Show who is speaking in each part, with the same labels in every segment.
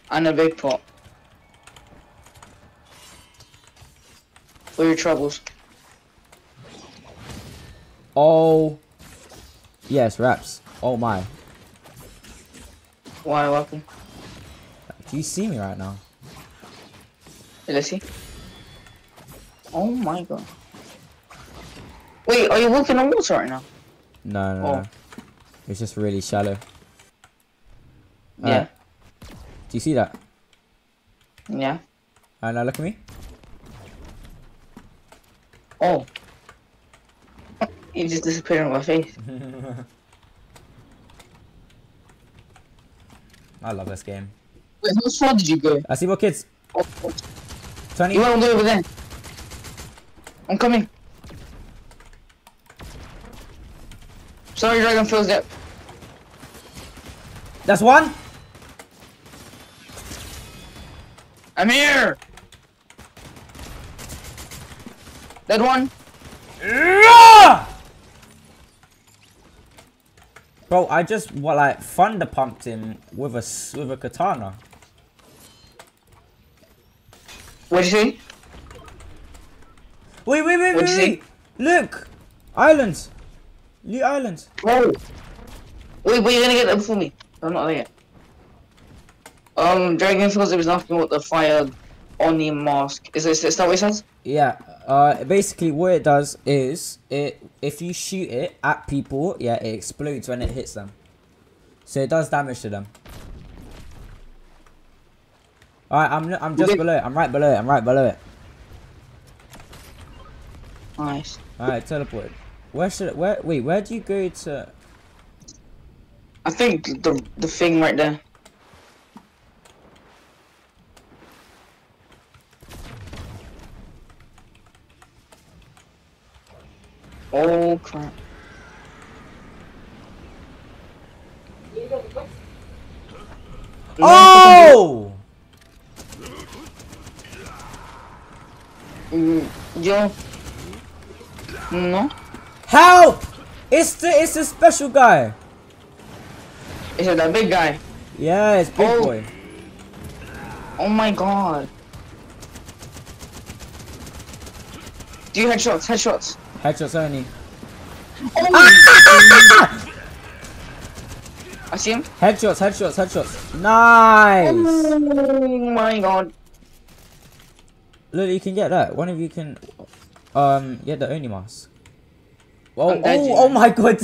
Speaker 1: And a big pot. For your troubles.
Speaker 2: Oh. Yes, raps. Oh my.
Speaker 1: Why, welcome.
Speaker 2: Do you see me right now?
Speaker 1: Let's see. Oh my god. Wait, are you walking on water right now?
Speaker 2: No, no, no. It's just really shallow.
Speaker 1: Yeah.
Speaker 2: Do you see that?
Speaker 1: Yeah.
Speaker 2: Alright, now look at me.
Speaker 1: Oh. You just disappeared on my face.
Speaker 2: I love this game.
Speaker 1: Wait, how far did you go?
Speaker 2: I see more kids.
Speaker 1: Oh,
Speaker 2: 20.
Speaker 1: you went all the way over there. I'm coming. Sorry, Dragon fills up.
Speaker 2: That's one.
Speaker 1: I'm here. That one.
Speaker 2: Bro, I just like thunder pumped him with a katana.
Speaker 1: What'd you say?
Speaker 2: Wait. Look. Islands. New islands.
Speaker 1: Oh. Wait, but you're gonna get that before me. I'm not there yet. Dragon Fills was asking what the fire Oni mask is. Is that what it says?
Speaker 2: Yeah. Basically, what it does is if you shoot it at people, yeah, it explodes when it hits them. So it does damage to them. Alright, I'm just below it. I'm right below it.
Speaker 1: Nice.
Speaker 2: Alright, teleported. Where do you go to?
Speaker 1: I think the thing right there. Oh crap.
Speaker 2: Oh!
Speaker 1: Yo. No?
Speaker 2: Help! It's the special guy.
Speaker 1: Is it that big guy?
Speaker 2: Yeah, it's big boy.
Speaker 1: Oh my god. Do you headshots? Headshots.
Speaker 2: Headshots only.
Speaker 1: Oh I see him.
Speaker 2: Headshots. Nice.
Speaker 1: Oh my god.
Speaker 2: Look, you can get that. One of you can get the Oni mask. Oh my god.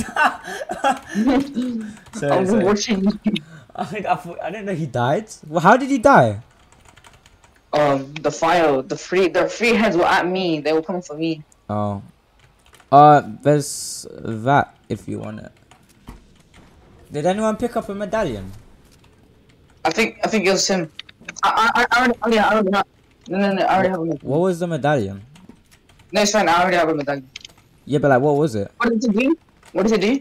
Speaker 1: I'm watching.
Speaker 2: I didn't know he died. Well, how did he die?
Speaker 1: The fire, the three heads were at me. They were coming for me.
Speaker 2: Oh. There's that if you want it. Did anyone pick up a medallion?
Speaker 1: I think it was him. I already have. No, I already have a medallion.
Speaker 2: What was the medallion?
Speaker 1: No, it's fine. I already have a medallion.
Speaker 2: Yeah, but like, what was it?
Speaker 1: What does it do? What does it do?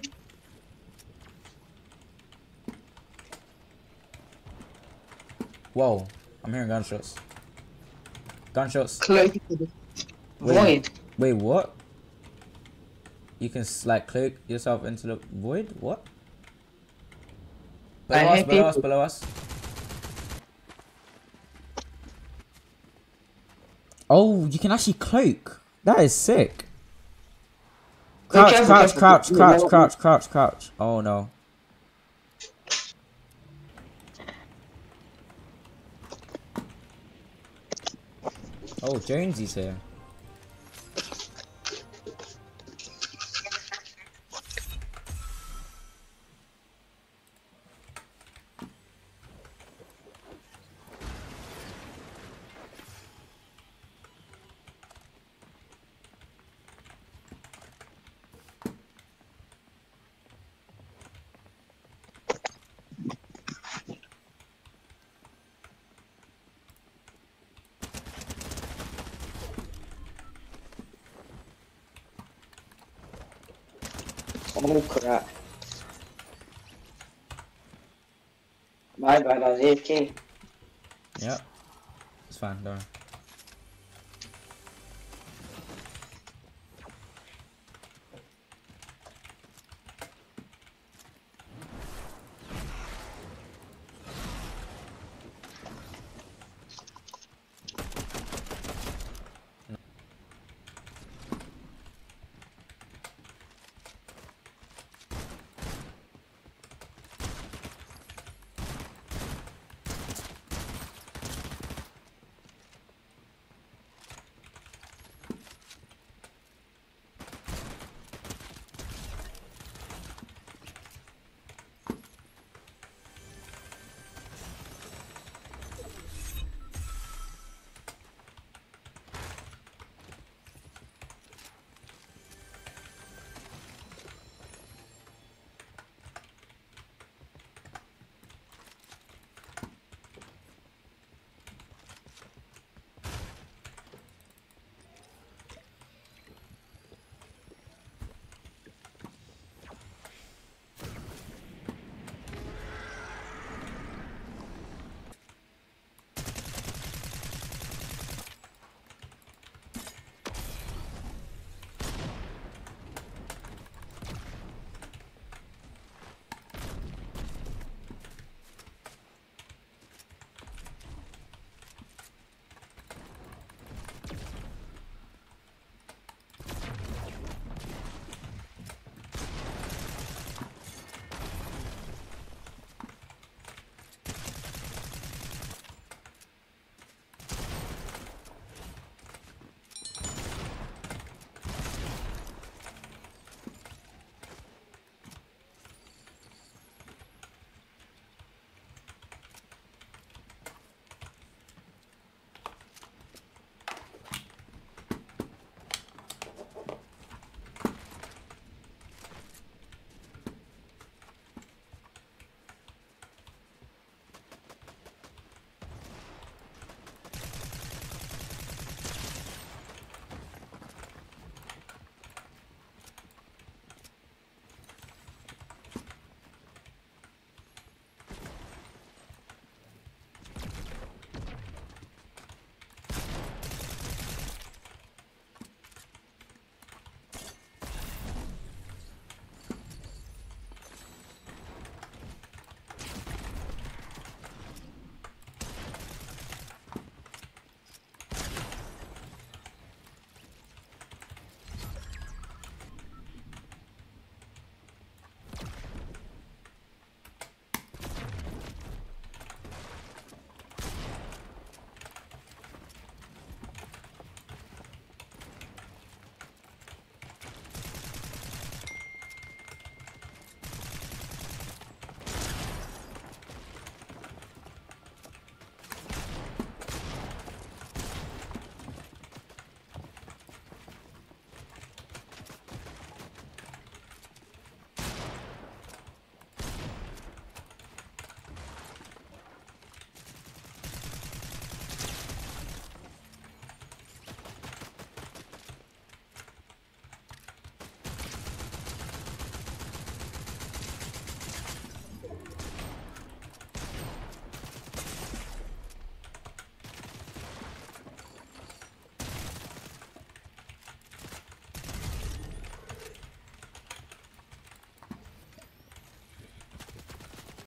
Speaker 2: Whoa, I'm hearing gunshots.
Speaker 1: Cloak. Void.
Speaker 2: Wait, what? You can like cloak yourself into the void? What? Below us. Oh, you can actually cloak. That is sick. Crouch. Oh no. Oh, Jonesy's here.
Speaker 1: Oh crap. My bad, I was AFK.
Speaker 2: Yep. It's fine, don't worry.